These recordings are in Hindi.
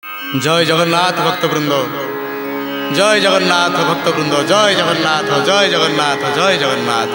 जय जगन्नाथ भक्तवृंद, जय जगन्नाथ भक्तवृंद, जय जगन्नाथ, जय जगन्नाथ, जय जगन्नाथ।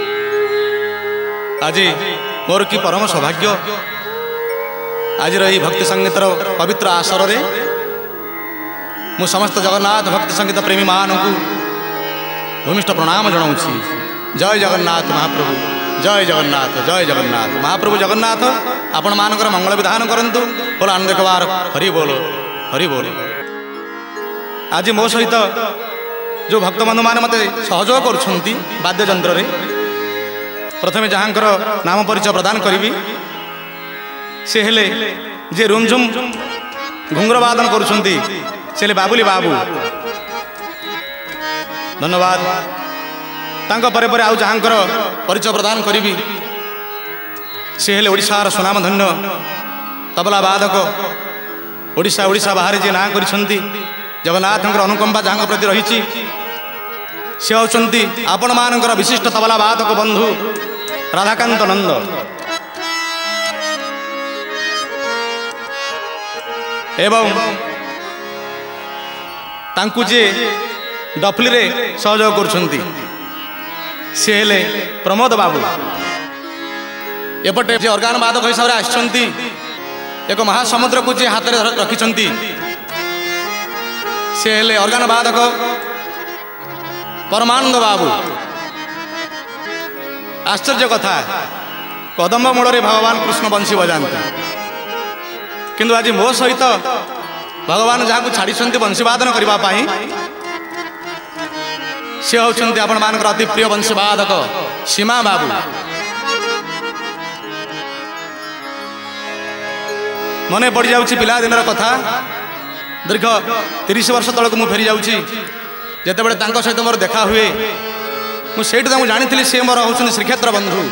आज मोर कि परम सौभाग्य आज यही भक्ति संगीतर पवित्र आसर रे मु समस्त जगन्नाथ भक्ति संगीत प्रेमी मान को भूमिष्ठ प्रणाम जनाऊँगी। जय जगन्नाथ महाप्रभु, जय जगन्नाथ, जय जगन्नाथ। महाप्रभु जगन्नाथ आपण मानकर मंगल विधान करंतु। बोल आनंद कबार हरि बोल, हरि बोल। आज मो सहित जो भक्त बंधु मैंने मत सहयोग करुँच वाद्ययंत्र रे प्रथमे जहाँकर नाम परिचय प्रदान करी से हेले जे रुमझुम घुंगर वादन करुँच से बाबुली बाबू, धन्यवाद। तांको परे परे आउ जहाँकर परिचय प्रदान करी से हेले ओडिशार सुनामधन्य तबला वादक, ओडिशा ओडिशा बाहर जे ना करिसंती जगन्नाथ अनुकंपा जहाँ प्रति रही सी होती आपण मानकर विशिष्ट तबला वादक बंधु राधाकांत नंद। एवं तांकु जे डफली रे सहयोग करुछंती से हेले प्रमोद बाबू। एपटे जे ऑर्गान वादक हिसाब से आछंती एक महासमुद्र को जे हाथ में रखिछंती से हेले ऑर्गान वादक परमानंद बाबू। आश्चर्य कथा कदम्ब मूल रे भगवान कृष्ण बंशी बजाते किंतु आज मो सहित भगवान जहाँ को छाड़ी बंशी वादन करने सी होती आपण मानकर अति प्रिय बंशी वादक सीमा बाबू। मने पड़ जाऊँ पिला दिन कथा दीर्घ 30 वर्ष तलक मु फेरी जाऊँगी जितेबाला सहित मोर देखा हुए मुझे जानी सी मोर हूँ श्रीक्षेत्र बंधु।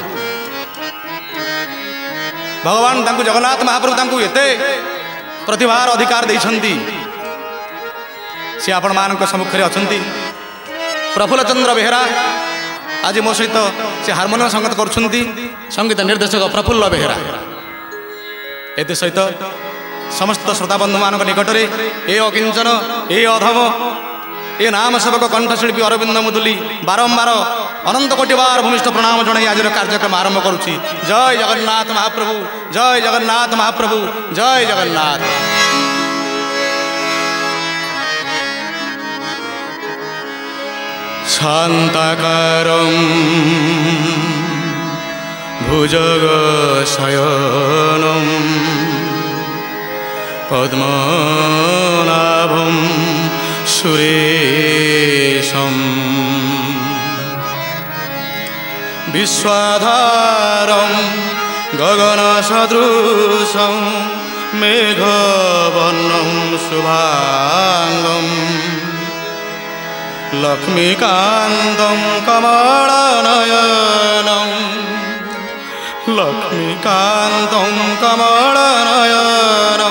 भगवान तांकु जगन्नाथ महाप्रभु तांकु एते प्रतिभार अधिकार देइछंती सी आपण मानक सम्मुखें अछंती। प्रफुल्ल चंद्र बेहेरा आज मो सहित से हार्मोनियम संगत करुछंती, संगीत निर्देशक प्रफुल्ल बेहेरा। एते सहित समस्त श्रोता बंधु मान निकट में ए अकिंचन ए अधम ए नाम सेवक कंठशिल्पी अरविंद मुदुली बारंबार अनंत कोटि बार भूमिष्ठ प्रणाम जन आज कार्यक्रम आरंभ करुच्ची। जय जगन्नाथ महाप्रभु, जय जगन्नाथ महाप्रभु, जय जगन्नाथ। शांताकारं भुजग शयनं पद्मनाभं सुरेशं विश्वाधारं गगनसदृशं मेघवर्णं शुभांगं लक्ष्मीकान्तं कमलनयनं लक्ष्मीकान्तं कमलनयनं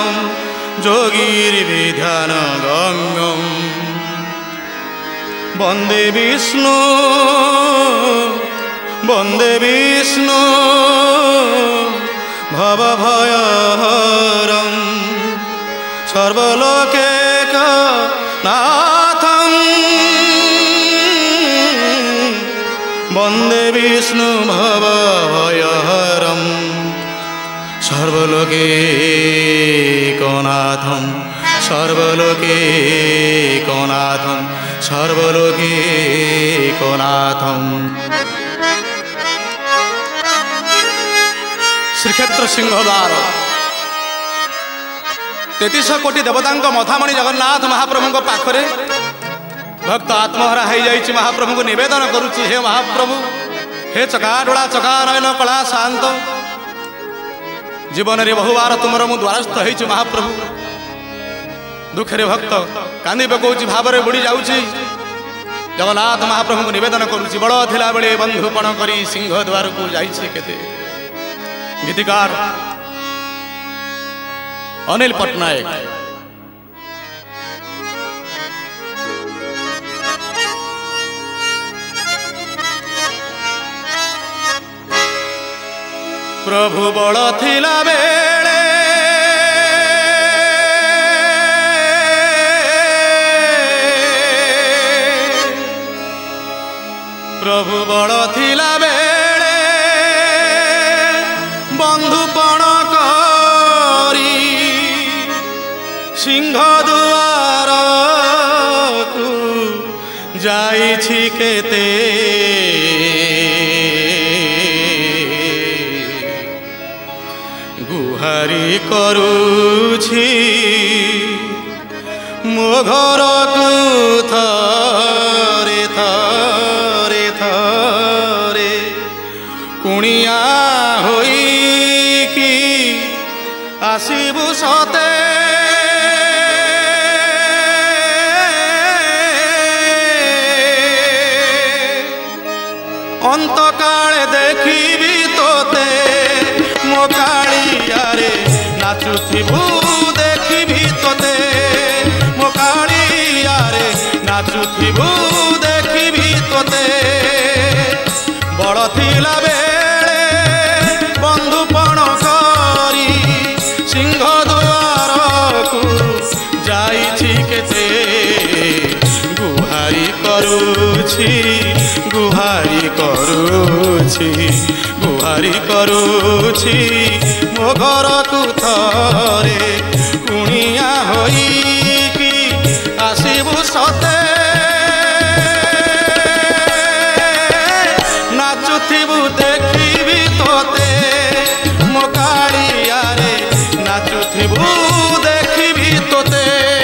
योगिर्विध्यानगम्यं वन्दे विष्णु भवभयहरं सर्वलोकैकनाथं वन्दे विष्णु भवभयहरं सर्वलोकैकनाथं सर्वलोकैकनाथं सर्वलोकैकनाथं। श्रीक्षेत्र सिंहद्वार 33 कोटी देवता मथामणि जगन्नाथ महाप्रभु पाखरे भक्त आत्महरा हो जाइए। महाप्रभु को निवेदन करुच्ची, हे महाप्रभु, हे चकाडोला चका नयन कला शांत, जीवन में बहुबार तुमर मु द्वारस्थ हो महाप्रभु। दुखे भक्त कांदी पकाउची भाव में बुड़ी जाऊँगी। जगन्नाथ महाप्रभु को निवेदन करुच्ची, बड़ थिला बेले बंधुपण करी सिंह द्वार को जाइए केते। गीतिकार अनिल पट्टनायक। प्रभु बड़ थिला बेले प्रभु बड़ थिला बेले बंधुपण करी सिंह दुआर को जाइछि केते गुहारी करूछि मो घर को थरे थरे थरे कुणिया होई कि आसिबु सते अंत काले देखिबी तोते मो कालिया रे नाचुथिबु देखिबी तोते मो कालिया रे नाचुथिबु देखिबी तोते बड़ थिला बेले बंधुपण करी सिंह दुआर को जाइछि केते गुहारी करूछि गुहारी करूछि गुहारी करूछि मो घर को थरे कुणिया होई कि आसिबु सते नाचुथिबु देखिबी तोते मो कालिया रे नाचुथिबु देखिबी तोते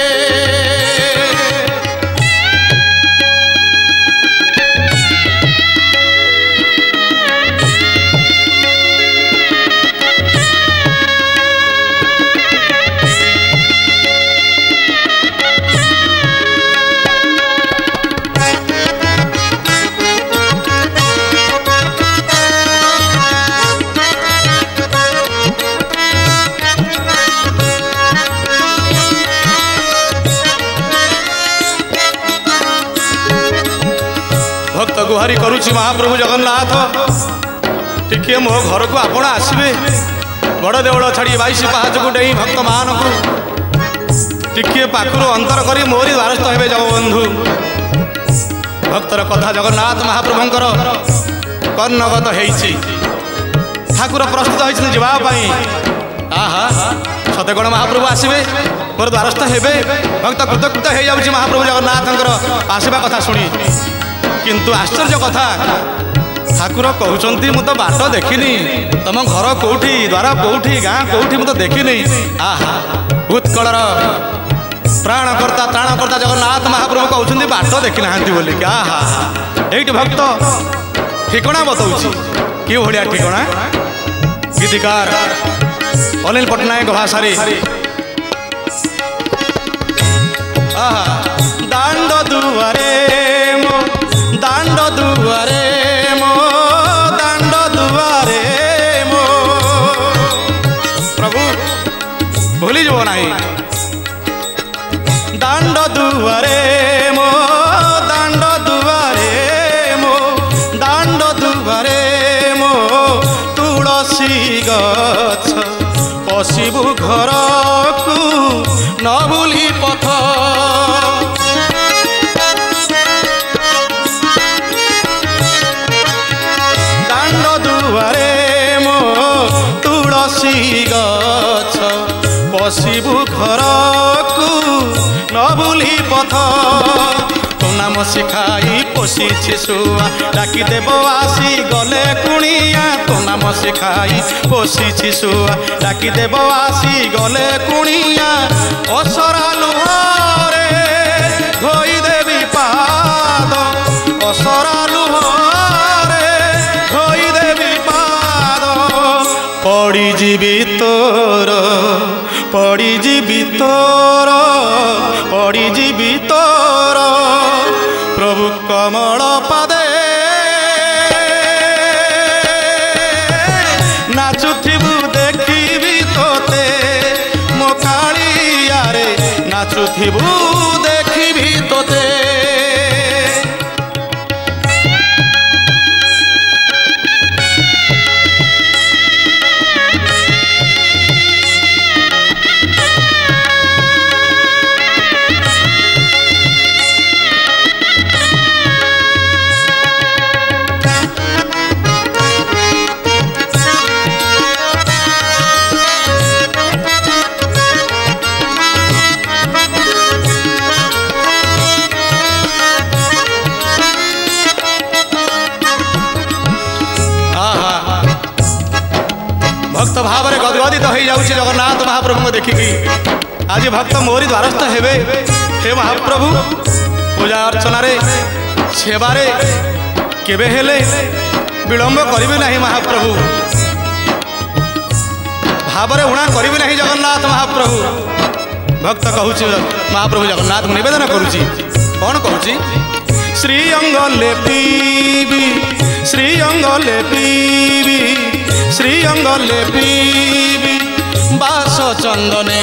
भक्त गुहारी करुछि महाप्रभु जगन्नाथ टिके मो घर को आपण आसबे बड़ देवल छाड़ी 22 पाहाच को डेई भक्त मान को टिके पाखरु अंतर करी मोरी द्वारस्थ हेबे जगबंधु भक्तर कथा जगन्नाथ महाप्रभुंकर कर्णगत हेइछि ठाकुर प्रस्तुत होइछन जीवा पई आहा सते कोन महाप्रभु आसबे मोर द्वारस्थ हेबे भक्त कृतकृत हे जाउछि महाप्रभु जगन्नाथंकर आसीबा कथा सुनी किंतु आश्चर्य कथा ठाकुर कहउचंती मु तो बाट देखिनी तम घर कोठी द्वारा कोठी गाँ कोठी मु तो देखिनी आहा उत्कलर प्राणकर्ता त्राणकर्ता जगन्नाथ महाप्रभु कहउचंती बाट देखि नाहंती बोली आहा एइट भक्त ठिकणा बताउछि कि भलिया ठिकणा गीतिकार अनिल पट्टनायक भाषा रे आहा दांड दुआरे मो दांड दुआरे मो दांड दुआरे मो प्रभु भूली जो नहीं दांड दुआरे मो दांड दुआरे मो दांड दुआरे मो तुलसी गछ पशिबु घर को न भूली पथ गछ पशिबु घर को न भूली पथ तो नाम शिखाई पोषिछि सुआ डाकी देव आसी गले कुणिया तो नाम शिखाई पोषिछि सुआ डाकी देव आसी गले कुणिया असरा लुहरे धोई देवी पाद असरा लुहरे धोई देवी पाद पड़ी जीवी तोर पड़ी जीवी तोर पड़ी जीवी तोर प्रभु कमल पादे नाचुथिबु देखिबी तोते मो कालिया रे नाचुथिबु देखिबी तोते गदगदित हो जाऊँ जगन्नाथ महाप्रभु को देखिकी। आज भक्त मोरी द्वारस्थ हेबे। हे महाप्रभु पूजा अर्चन सेवारे केबे हेले विलंब करिबे नहीं महाप्रभु, भावरे उणा करिबे नहीं जगन्नाथ महाप्रभु। भक्त कहूची महाप्रभु जगन्नाथ निवेदन करुची कौन कहूची श्री अंग लेपीबी श्री अंग लेपीबी श्री अंग लेपीबी बास चंदने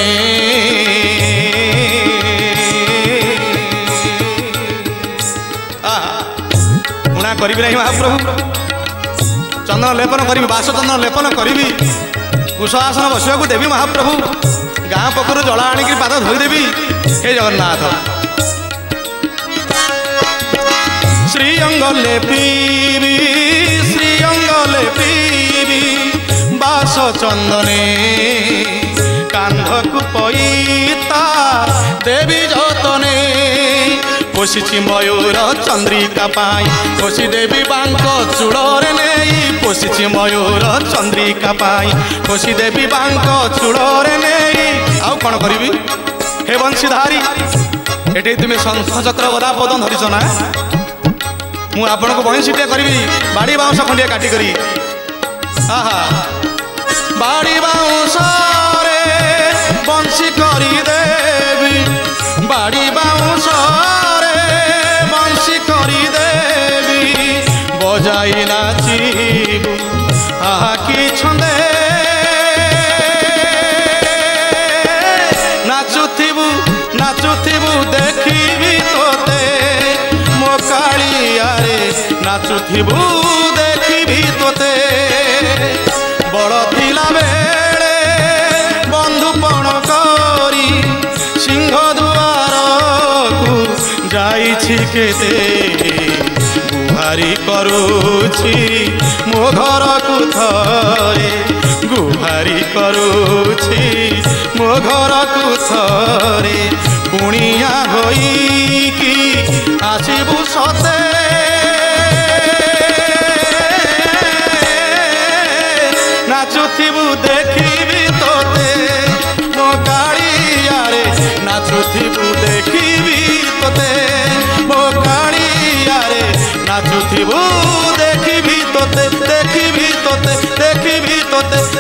उणा करी नहीं महाप्रभु, चंदन लेपन करी बास चंदन लेपन करी कुश आसन बसवाक देवी महाप्रभु, गाँ पखर जला आणिक पाद धोईदेवी। हे जगन्नाथ श्री अंग लेपीबी श्री अंग लेपीबी बास चंदने कांधकु पईता देवी जतने पोषिछि मयूर चंद्रिका पाई पोषि देवी बांक चूड़े नहीं पोषिछि मयूर चंद्रिका पाई पोषि देवी बांक चूड़े नहीं आउ कौन करी हे बंशीधारी एटे तुम्हें शंख चक्र गदा पद धरिछ ना मु आपण को बंशीटे करी बाड़ी बाउंस खंडिया काटी करी आहा बाड़ी बाउंस रे बंशी करी देवी बाड़ी बाउंस रे बंशी करी देवी बजाई नाचिबू आहा कि छंदे नाचुथिबू नाचुथिबू देखिबी तोते मो कालिया रे नाचुथिबू देखिबी तोते बड़ थिला बेले बंधुपण करी सिंह दुआर को जाइछि केते गुहारी करुछि मो घर को थरे गुहारी करुछि मो घर को थरे पुणिया होइकी आसिबू सते नाचुथिबू देखिबी तोते मो कालिया रे नाचुथिबू देखिबी तोते मो कालिया रे नाचुथिबू देखिबी तोते देखिबी तोते देखिबी तोते